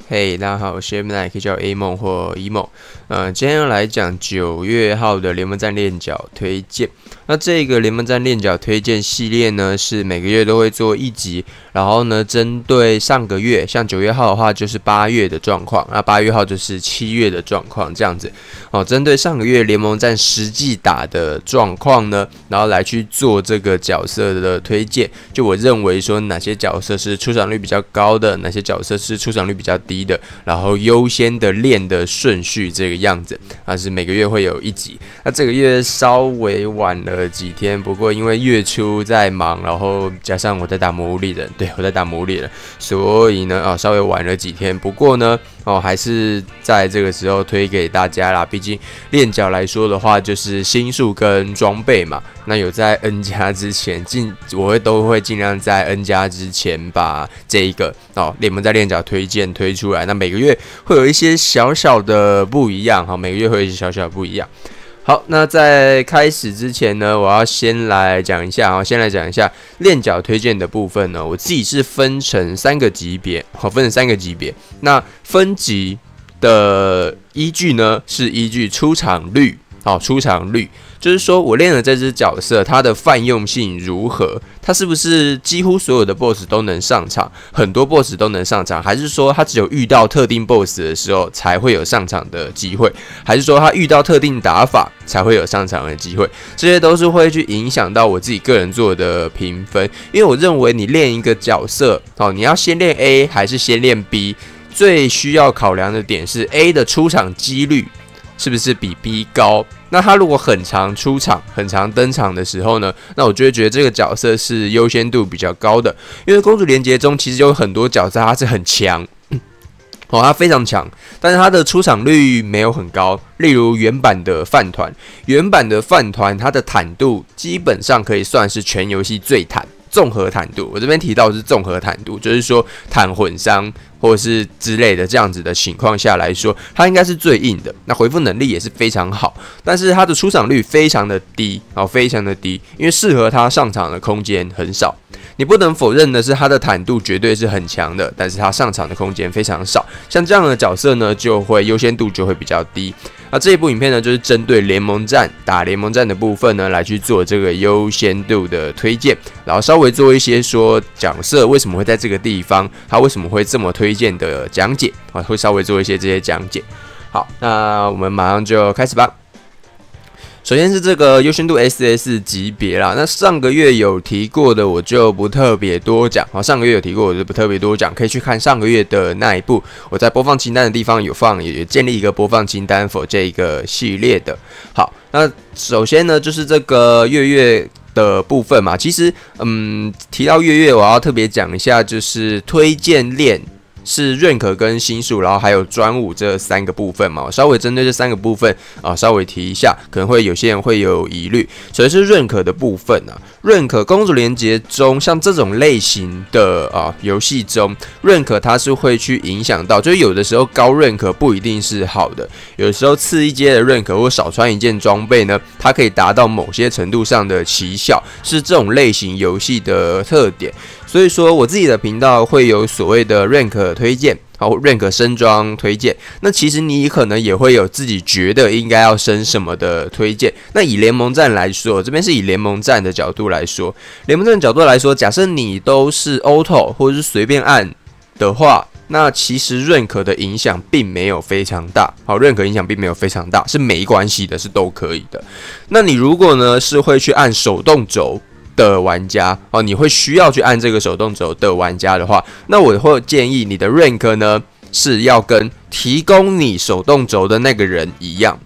嘿，大家好，我是 M， 可以叫我 A 梦或 E 梦。今天要来讲9月号的联盟战练脚推荐。那这个联盟战练脚推荐系列呢，是每个月都会做一集，然后呢，针对上个月，像9月号的话就是8月的状况，那8月号就是7月的状况，这样子。针对上个月联盟战实际打的状况呢，然后来去做这个角色的推荐。就我认为说哪些角色是出场率比较高的，哪些角色是出场率比较低的，然后优先的练的顺序这个样子，是每个月会有一集。那这个月稍微晚了几天，不过因为月初在忙，然后加上我在打魔物猎人，对，我在打魔物猎人，所以呢，稍微晚了几天。不过呢，还是在这个时候推给大家啦。毕竟练脚来说的话，就是心术跟装备嘛。那有在 N 加之前，我都会尽量在 N 加之前把这一个联盟在练脚推荐推出来。那每个月会有一些小小的不一样，每个月会有一些小小的不一样。好，那在开始之前呢，我要先来讲一下练脚推荐的部分呢。我自己是分成3个级别，那分级的依据呢，是依据出场率，就是说我练了这只角色，它的泛用性如何？它是不是几乎所有的 BOSS 都能上场，很多 BOSS 都能上场，还是说它只有遇到特定 BOSS 的时候才会有上场的机会，还是说它遇到特定打法才会有上场的机会？这些都是会去影响到我自己个人做的评分，因为我认为你练一个角色，你要先练 A 还是先练 B， 最需要考量的点是 A 的出场几率是不是比 B 高？那他如果很常出场、很常登场的时候呢，那我就会觉得这个角色是优先度比较高的。因为公主连结中其实有很多角色它是很强，它非常强，但是它的出场率没有很高。例如原版的饭团，它的坦度基本上可以算是全游戏最坦。综合坦度，我这边提到的是综合坦度，就是说坦混伤或者是之类的这样子的情况下来说，它应该是最硬的。那回复能力也是非常好，但是它的出场率非常的低，非常的低，因为适合它上场的空间很少。你不能否认的是，它的坦度绝对是很强的，但是它上场的空间非常少。像这样的角色呢，就会优先度就会比较低。那这一部影片呢，就是针对打联盟战的部分呢，来去做这个优先度的推荐，然后稍微做一些说角色为什么会在这个地方，它为什么会这么推荐的讲解，会稍微做一些这些讲解。好，那我们马上就开始吧。首先是这个优先度 SS 级别啦，那上个月有提过的我就不特别多讲，可以去看上个月的那一部，我在播放清单的地方有放，也建立一个播放清单 for 这一个系列的。好，那首先呢就是这个月的部分嘛，其实提到月我要特别讲一下，就是推荐练是认可跟心术，然后还有专武这3个部分嘛，我稍微针对这3个部分稍微提一下，可能会有些人会有疑虑。首先是认可的部分认可公主连结中，像这种类型的游戏中，认可它是会去影响到，就是有的时候高认可不一定是好的，有的时候次一阶的认可或少穿一件装备呢，它可以达到某些程度上的奇效，是这种类型游戏的特点。所以说，我自己的频道会有所谓的认可推荐，认可升装推荐。那其实你可能也会有自己觉得应该要升什么的推荐。那以联盟战来说，这边是以联盟战的角度来说，假设你都是 auto 或者是随便按的话，那其实认可的影响并没有非常大。是没关系的，是都可以的。那你如果呢是会去按手动轴的玩家你会需要去按这个手动轴的玩家的话，那我会建议你的 rank 呢是要跟提供你手动轴的那个人一样，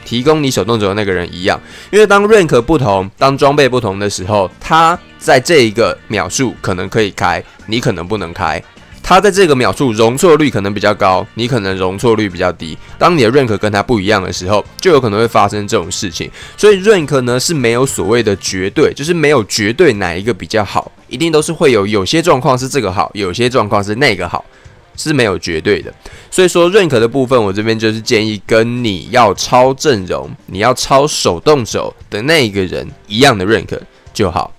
因为当 rank 不同，当装备不同的时候，他在这一个秒数可能可以开，你可能不能开。它在这个秒数容错率可能比较高，你可能容错率比较低。当你的 rank 跟它不一样的时候，就有可能会发生这种事情。所以 rank 呢是没有所谓的绝对，就是没有绝对哪一个比较好，一定都是会有些状况是这个好，有些状况是那个好，是没有绝对的。所以说 rank 的部分，我这边就是建议跟你要超阵容、你要超手动手的那一个人一样的 rank 就好。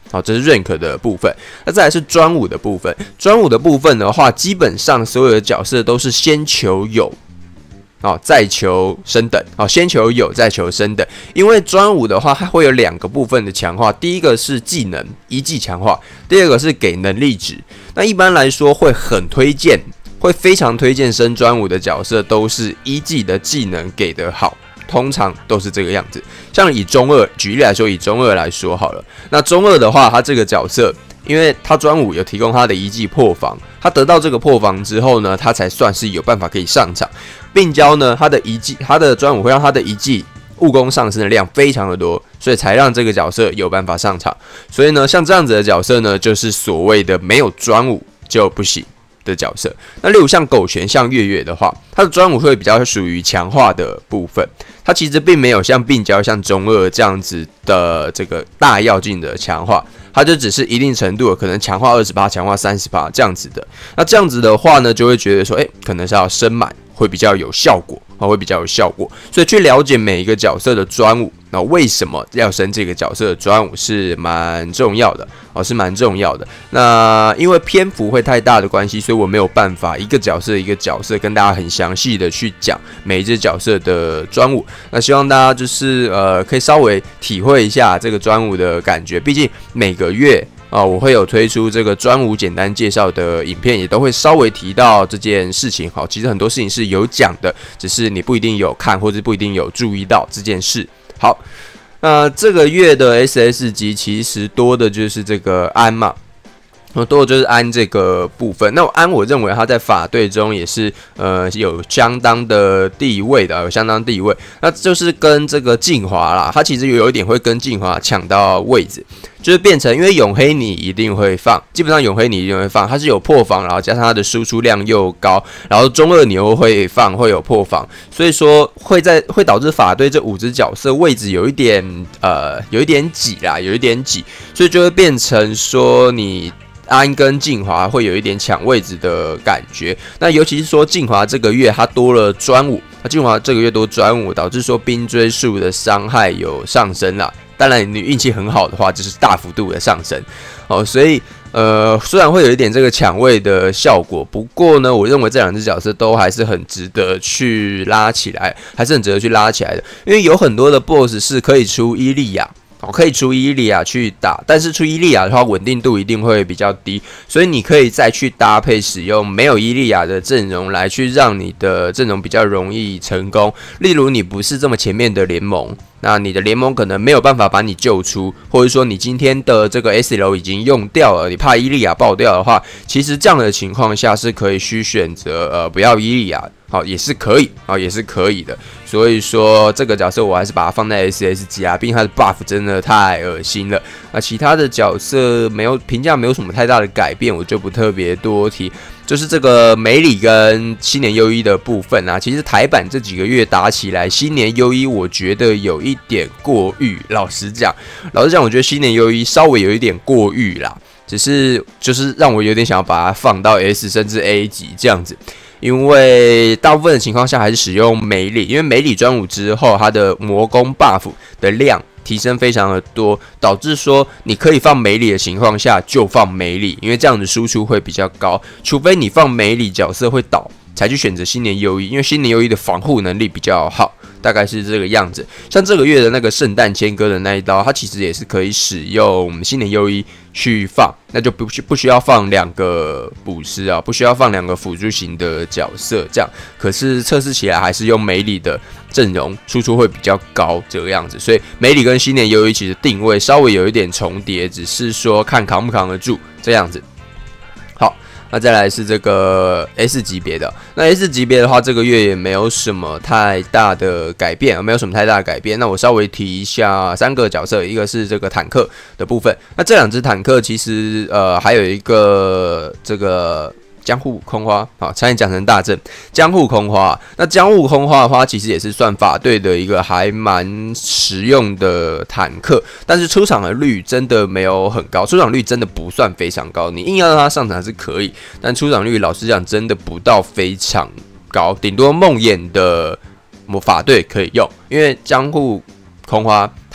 好，这是 rank 的部分。那再来是专武的部分。专武的部分的话，基本上所有的角色都是先求有，再求升等。先求有，再求升等。因为专武的话，它会有2个部分的强化。第一个是技能一技强化，第二个是给能力值。那一般来说会非常推荐升专武的角色，都是一技的技能给得好。通常都是这个样子，像以中二举例来说，以中二来说好了。那中二的话，他这个角色，因为他专武有提供他的一技破防，他得到这个破防之后呢，他才算是有办法可以上场。病娇呢，他的专武会让他的一技务攻上升的量非常的多，所以才让这个角色有办法上场。所以呢，像这样子的角色呢，就是所谓的没有专武就不行的角色。那例如像狗璇、像月月的话，他的专武会比较属于强化的部分。它其实并没有像病娇、像中二这样子的这个大要进的强化，它就只是一定程度的可能强化20%、强化30%这样子的。那这样子的话呢，就会觉得说，可能是要升满会比较有效果，会比较有效果。所以去了解每一个角色的专武，那为什么要升这个角色的专武是蛮重要的，是蛮重要的。那因为篇幅会太大的关系，所以我没有办法一个角色一个角色跟大家很详细的去讲每一只角色的专武。那希望大家就是可以稍微体会一下这个专武的感觉，毕竟每个月我会有推出这个专武简单介绍的影片，也都会稍微提到这件事情。好，其实很多事情是有讲的，只是你不一定有看，或者不一定有注意到这件事。好，那这个月的 SS 级其实多的就是这个安嘛。多的就是安这个部分。那安我认为他在法队中也是有相当的地位的，有相当地位。那就是跟这个静华啦，他其实有一点会跟静华抢到位置，就是变成因为永黑你一定会放，基本上永黑你一定会放，它是有破防，然后加上它的输出量又高，然后中二你又会放，会有破防，所以说会导致法队这5只角色位置有一点挤啦，有一点挤，所以就会变成说你安跟静华会有一点抢位置的感觉。那尤其是说静华这个月他多了专武，那静华这个月多专武，导致说冰锥术的伤害有上升啦。当然你运气很好的话，就是大幅度的上升。所以虽然会有一点这个抢位的效果，不过呢，我认为这2只角色都还是很值得去拉起来，的，因为有很多的 BOSS 是可以出伊利亚。可以出伊利亚去打，但是出伊利亚的话，稳定度一定会比较低，所以你可以再去搭配使用没有伊利亚的阵容来去让你的阵容比较容易成功。例如你不是这么前面的联盟，那你的联盟可能没有办法把你救出，或者说你今天的这个 SL 已经用掉了，你怕伊利亚爆掉的话，其实这样的情况下是可以去选择不要伊利亚。也是可以的。所以说这个角色我还是把它放在 SS 级啊，毕竟它的 buff 真的太恶心了。其他的角色评价没有什么太大的改变，我就不特别多提。就是这个梅里跟新年优一的部分啊，其实台版这几个月打起来，新年优一我觉得有一点过誉。老实讲，我觉得新年优一稍微有一点过誉啦，只是就是让我有点想要把它放到 S 甚至 A 级这样子。因为大部分的情况下还是使用梅里，因为梅里专武之后，它的魔攻 buff 的量提升非常的多，导致说你可以放梅里的情况下就放梅里，因为这样的输出会比较高。除非你放梅里角色会倒，才去选择新年优一，因为新年优一的防护能力比较好，大概是这个样子。像这个月的那个圣诞千歌的那一刀，它其实也是可以使用新年优一去放，那就不需要放2个补师啊，不需要放2个辅助型的角色这样。可是测试起来还是用梅里的阵容输出会比较高这个样子，所以梅里跟新年优一其实定位稍微有一点重叠，只是说看扛不扛得住这样子。那再来是这个 S 级别的，那 S 级别的话，这个月也没有什么太大的改变，那我稍微提一下3个角色，一个是这个坦克的部分。那这2只坦克其实还有一个这个江户空花，差点讲成大正江户空花。那江户空花的话，其实也是算法队的一个还蛮实用的坦克，但是出场的率真的没有很高，出场率真的不算非常高。你硬要让他上场是可以，但出场率老实讲真的不到非常高，顶多梦魇的法队可以用，因为江户空花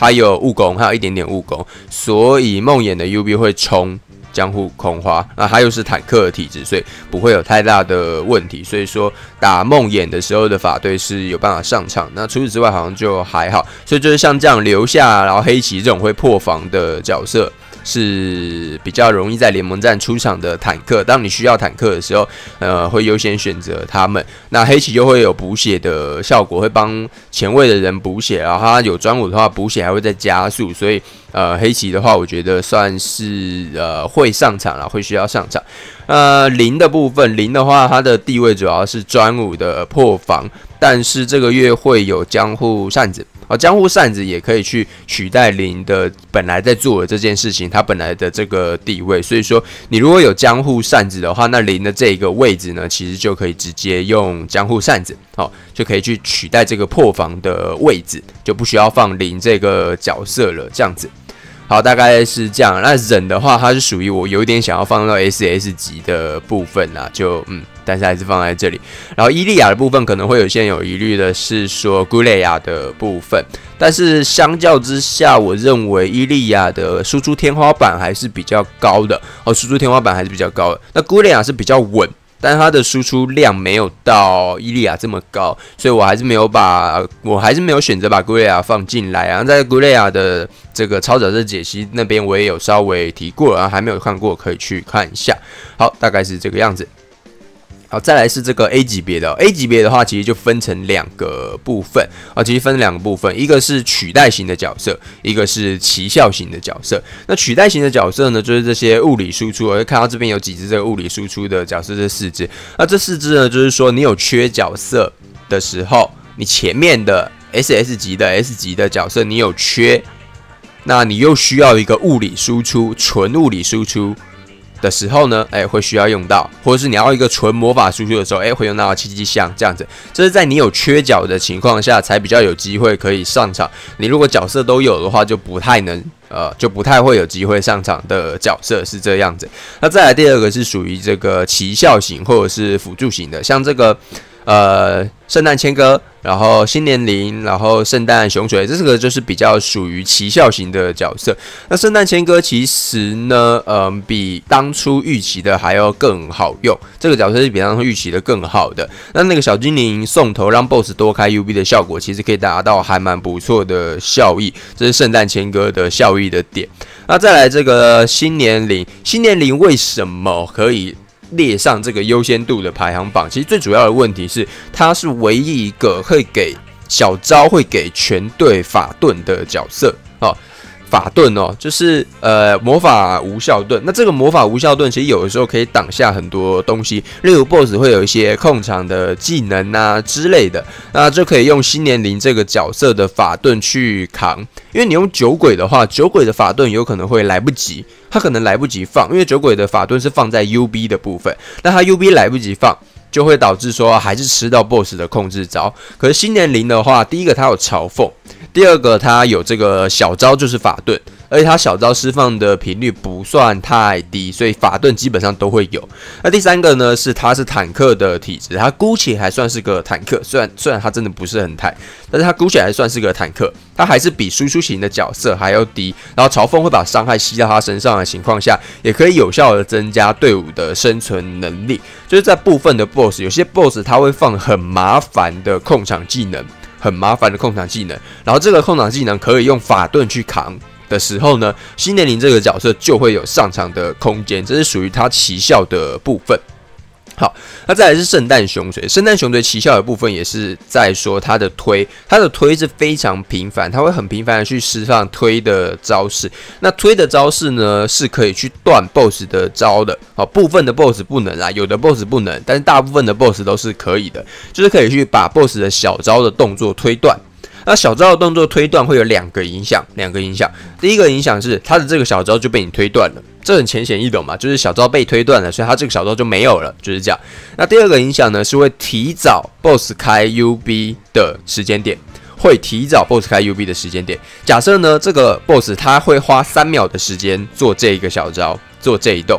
它有误攻，还有一点点误攻，所以梦魇的 UB 会冲江户空花，那它又是坦克的体质，所以不会有太大的问题。所以说打梦魇的时候的法队是有办法上场。那除此之外好像就还好，所以就是像这样留下，然后黑旗这种会破防的角色，是比较容易在联盟战出场的坦克。当你需要坦克的时候，会优先选择他们。那黑旗就会有补血的效果，会帮前卫的人补血，然后它有专武的话，补血还会再加速，所以黑旗的话，我觉得算是会上场啦，会需要上场。零的部分，零的话，它的地位主要是专武的破防，但是这个月会有江户扇子。江户扇子也可以去取代零的本来在做的这件事情，它本来的这个地位。所以说，你如果有江户扇子的话，那零的这个位置呢，其实就可以直接用江户扇子，就可以去取代这个破防的位置，就不需要放零这个角色了，这样子。好，大概是这样。那忍的话，它是属于我有点想要放到 SS 级的部分啦，但是还是放在这里。然后伊利亚的部分可能会有些人有疑虑的是说古雷亚的部分，但是相较之下，我认为伊利亚的输出天花板还是比较高的输出天花板还是比较高的。那古雷亚是比较稳，但它的输出量没有到伊利亚这么高，所以我还是没有选择把古雷亚放进来。然后在古雷亚的这个超角色解析那边，我也有稍微提过，然后还没有看过，可以去看一下。好，大概是这个样子。好，再来是这个 A 级别的，A 级别的话，其实就分成两个部分其实分成两个部分，一个是取代型的角色，一个是奇效型的角色。那取代型的角色呢，就是这些物理输出，我会看到这边有几只这个物理输出的角色，这4只。那这4只呢，就是说你有缺角色的时候，你前面的 SS 级的 S 级的角色你有缺，那你又需要一个物理输出，纯物理输出的时候呢，会需要用到，或者是你要一个纯魔法输出的时候，会用到7项这样子。这是在你有缺角的情况下，才比较有机会可以上场。你如果角色都有的话，就不太会有机会上场的角色是这样子。那再来第二个是属于这个奇效型或者是辅助型的，像这个圣诞千歌，然后新年铃，然后圣诞熊水，这个就是比较属于奇效型的角色。那圣诞千歌其实呢，比当初预期的还要更好用，这个角色是比当初预期的更好的。那个小精灵送头让 BOSS 多开 UB 的效果，其实可以达到还蛮不错的效益，这是圣诞千歌的效益的点。那再来这个新年铃，新年铃为什么可以列上这个优先度的排行榜？其实最主要的问题是，它是唯一一个会给小招会给全队法盾的角色法盾就是魔法无效盾。那这个魔法无效盾其实有的时候可以挡下很多东西，例如 BOSS 会有一些控场的技能之类的，那就可以用新年铃这个角色的法盾去扛。因为你用酒鬼的话，酒鬼的法盾有可能会来不及，他可能来不及放，因为酒鬼的法盾是放在 UB 的部分，那他 UB 来不及放，就会导致说还是吃到 BOSS 的控制招。可是新年铃的话，第一个它有嘲讽，第二个它有这个小招就是法盾，而且它小招释放的频率不算太低，所以法盾基本上都会有。那第三个呢，是它是坦克的体质，它姑且还算是个坦克，虽然它真的不是很坦，但是它姑且还算是个坦克，它还是比输出型的角色还要低。然后嘲讽会把伤害吸到它身上的情况下，也可以有效的增加队伍的生存能力。就是在部分的 BOSS， 有些 BOSS 它会放很麻烦的控场技能，然后这个控场技能可以用法盾去扛的时候呢，新年铃这个角色就会有上场的空间，这是属于它奇效的部分。好，那再来是圣诞熊锤。圣诞熊锤奇效的部分也是在说它的推是非常频繁，它会很频繁的去释放推的招式。那推的招式呢，是可以去断 BOSS 的招的。好，部分的 BOSS 不能啦，有的 BOSS 不能，但是大部分的 BOSS 都是可以的，就是可以去把 BOSS 的小招的动作推断。那小招的动作推断会有两个影响。第一个影响是它的这个小招就被你推断了，这很浅显易懂嘛，就是小招被推断了，所以它这个小招就没有了，就是这样。那第二个影响呢，是会提早 BOSS 开 UB 的时间点。假设呢，这个 BOSS 他会花3秒的时间做这个小招，做这一动。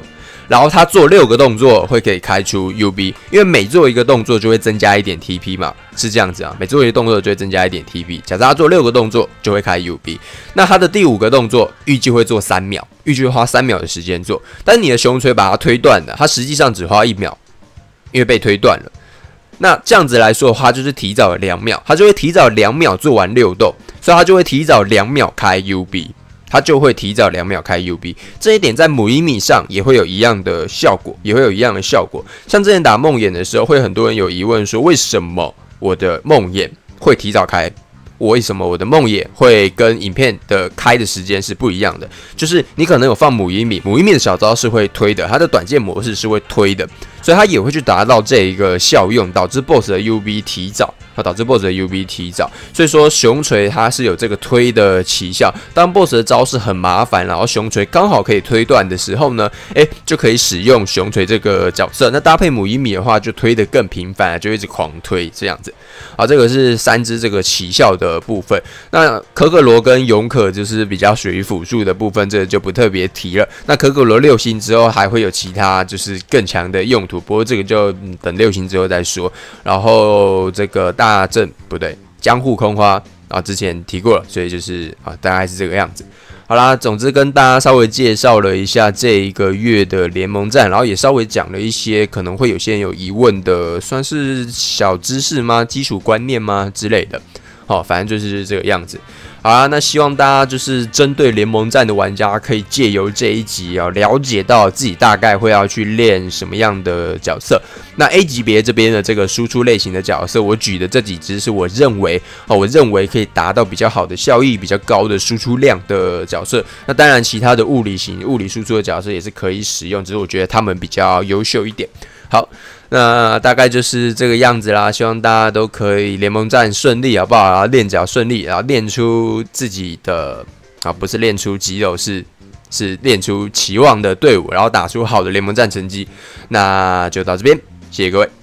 然后他做6个动作会可以开出 UB， 因为每做一个动作就会增加一点 TP 嘛，是这样子啊，每做一个动作就会增加一点 TP。假设他做6个动作就会开 UB， 那他的第5个动作预计会做3秒，预计会花3秒的时间做，但是你的熊锤把它推断了，它实际上只花1秒，因为被推断了。那这样子来说的话，就是提早了2秒，他就会提早2秒做完6动，所以他就会提早2秒开 UB。它就会提早2秒开 UB， 这一点在母一米上也会有一样的效果，像之前打梦魇的时候，会很多人有疑问说，为什么我的梦魇会提早开？为什么我的梦魇会跟影片的开的时间是不一样的？就是你可能有放母一米的小招是会推的，它的短剑模式是会推的，所以它也会去达到这一个效用，导致 BOSS 的 UB 提早。所以说熊锤它是有这个推的奇效。当 BOSS 的招式很麻烦，然后熊锤刚好可以推断的时候呢，就可以使用熊锤这个角色。那搭配母一米的话，就推得更频繁，就一直狂推这样子。好，这个是3只这个奇效的部分。那可可罗跟勇可就是比较属于辅助的部分，这个就不特别提了。那可可罗6星之后还会有其他就是更强的用途，不过这个就等6星之后再说。然后这个大阵不对，江户空花啊，之前提过了，所以就是大概是这个样子。好啦，总之跟大家稍微介绍了一下这一个月的联盟战，然后也稍微讲了一些可能会有些人有疑问的，算是小知识吗？基础观念吗？之类的。反正就是这个样子。好啦，那希望大家就是针对联盟战的玩家，可以借由这一集了解到自己大概会要去练什么样的角色。那 A 级别这边的这个输出类型的角色，我举的这几只是我认为可以达到比较好的效益、比较高的输出量的角色。那当然，其他的物理输出的角色也是可以使用，只是我觉得他们比较优秀一点。好，那大概就是这个样子啦。希望大家都可以联盟战顺利，好不好？然后练脚顺利，然后练出自己的不是练出肌肉，是练出期望的队伍，然后打出好的联盟战成绩。那就到这边，谢谢各位。